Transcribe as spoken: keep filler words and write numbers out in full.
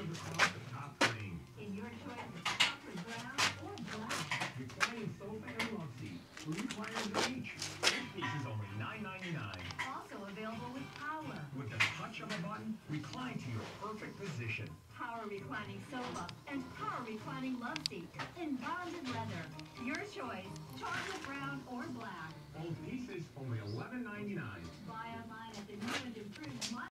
comes across the top frame. In your choice of chocolate brown or black. Reclining sofa and love seat. Three recliners each. This piece is only nine ninety-nine. Also available with power. With the touch of a button, recline to your perfect position. Power reclining sofa and power reclining love seat in bonded leather. Your choice, chocolate brown or black. Both pieces only eleven ninety-nine. Buy online at the new